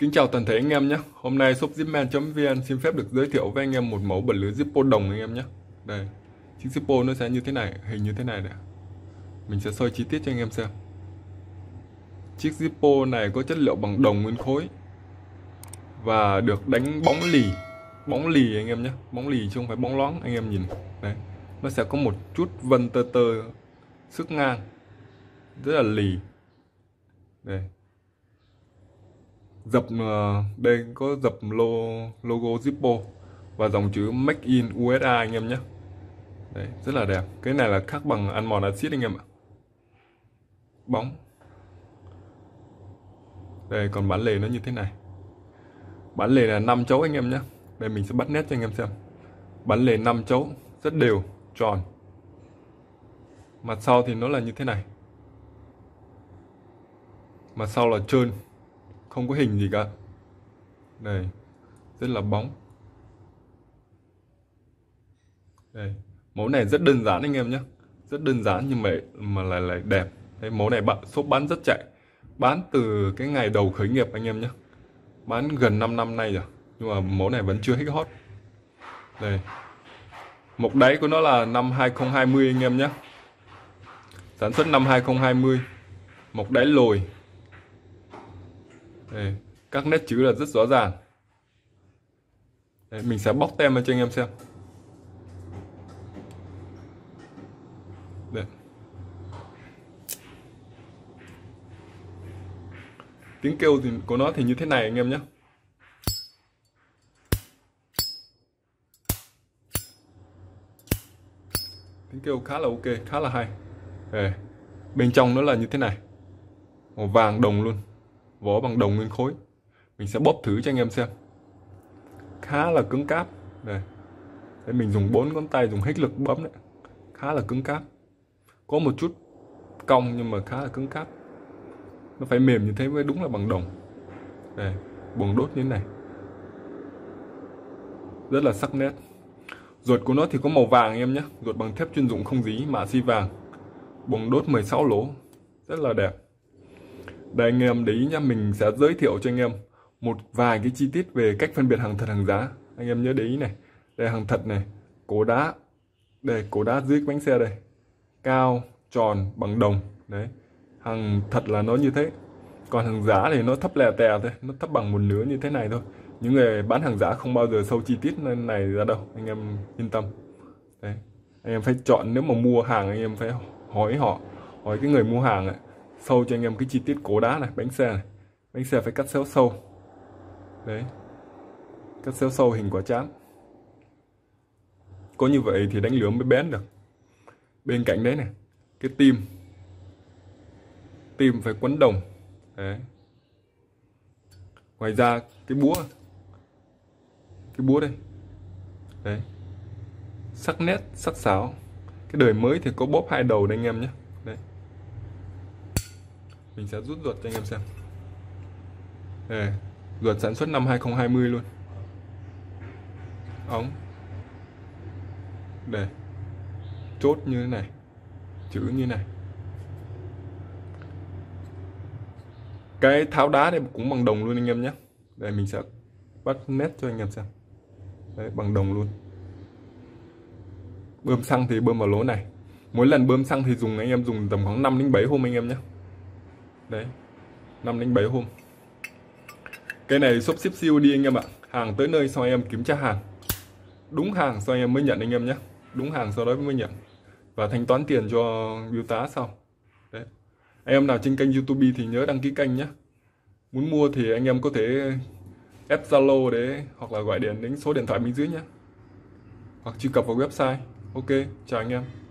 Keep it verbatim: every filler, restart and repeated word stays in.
Kính chào toàn thể anh em nhé. Hôm nay shop zipman chấm vn xin phép được giới thiệu với anh em một mẫu bật lửa Zippo đồng anh em nhé. Đây, chiếc Zippo nó sẽ như thế này, hình như thế này này. Mình sẽ soi chi tiết cho anh em xem. Chiếc Zippo này có chất liệu bằng đồng nguyên khối và được đánh bóng lì, bóng lì anh em nhé, bóng lì chứ không phải bóng loáng anh em nhìn. Đấy, nó sẽ có một chút vân tơ tơ xước ngang, rất là lì. Đây. Dập đây có dập logo Zippo và dòng chữ Make in u ét a anh em nhé. Đấy, rất là đẹp. Cái này là khắc bằng ăn mòn axit anh em ạ. Bóng. Đây, còn bán lề nó như thế này. Bán lề là năm chấu anh em nhé. Đây mình sẽ bắt nét cho anh em xem. Bán lề năm chấu, rất đều, tròn. Mặt sau thì nó là như thế này. Mặt sau là trơn, không có hình gì cả. Đây, rất là bóng. Đây, mẫu này rất đơn giản anh em nhé, rất đơn giản nhưng mà mà lại lại đẹp. Đây, mẫu này bạn shop bán rất chạy, bán từ cái ngày đầu khởi nghiệp anh em nhé, bán gần năm năm nay rồi, nhưng mà mẫu này vẫn chưa hết hot. Đây, mộc đáy của nó là năm hai không hai không anh em nhé, sản xuất năm hai không hai không, mộc đáy lồi. Đây, các nét chữ là rất rõ ràng. Đây, mình sẽ bóc tem cho anh em xem. Đây. Tiếng kêu thì của nó thì như thế này anh em nhé. Tiếng kêu khá là ok, khá là hay. Đây. Bên trong nó là như thế này, màu vàng đồng luôn, vỏ bằng đồng nguyên khối. Mình sẽ bóp thử cho anh em xem. Khá là cứng cáp. Đây. Đây, mình dùng bốn ngón tay dùng hết lực bấm đấy. Khá là cứng cáp. Có một chút cong nhưng mà khá là cứng cáp. Nó phải mềm như thế mới đúng là bằng đồng. Đây, buồng đốt như thế này. Rất là sắc nét. Ruột của nó thì có màu vàng anh em nhé. Ruột bằng thép chuyên dụng không dí, mạ xi vàng. Buồng đốt mười sáu lỗ. Rất là đẹp. Đây anh em để ý nhé, mình sẽ giới thiệu cho anh em một vài cái chi tiết về cách phân biệt hàng thật hàng giá. Anh em nhớ để ý này. Đây hàng thật này, cổ đá. Đây cổ đá dưới bánh xe đây. Cao, tròn, bằng đồng. Đấy, hàng thật là nó như thế. Còn hàng giả thì nó thấp lè tè thôi, nó thấp bằng một nửa như thế này thôi. Những người bán hàng giả không bao giờ sâu chi tiết này ra đâu, anh em yên tâm. Đấy, anh em phải chọn, nếu mà mua hàng anh em phải hỏi họ, hỏi cái người mua hàng ấy, sâu cho anh em cái chi tiết cổ đá này, bánh xe này. Bánh xe phải cắt xéo sâu. Đấy, cắt xéo sâu hình quả trám. Có như vậy thì đánh lửa mới bén được. Bên cạnh đấy này, cái tim tim phải quấn đồng. Đấy. Ngoài ra cái búa, cái búa đây, đấy, sắc nét sắc sảo. Cái đời mới thì có bóp hai đầu đây anh em nhé. Đấy, mình sẽ rút ruột cho anh em xem. Đây, ruột sản xuất năm hai không hai không luôn. Ống đây, chốt như thế này, chữ như thế này. Cái tháo đá đây cũng bằng đồng luôn anh em nhé. Đây mình sẽ bắt nét cho anh em xem. Đấy, bằng đồng luôn. Bơm xăng thì bơm vào lỗ này. Mỗi lần bơm xăng thì dùng anh em dùng tầm khoảng năm đến bảy hôm anh em nhé. Đấy, năm đến bảy hôm. Cái này shop ship xê ô đê anh em ạ. Hàng tới nơi sau anh em kiểm tra hàng. Đúng hàng sau anh em mới nhận anh em nhé. Đúng hàng sau đó mới nhận. Và thanh toán tiền cho bưu tá sau. Đấy. Anh em nào trên kênh YouTube thì nhớ đăng ký kênh nhé. Muốn mua thì anh em có thể ép Zalo để hoặc là gọi điện đến số điện thoại bên dưới nhé. Hoặc truy cập vào website. Ok, chào anh em.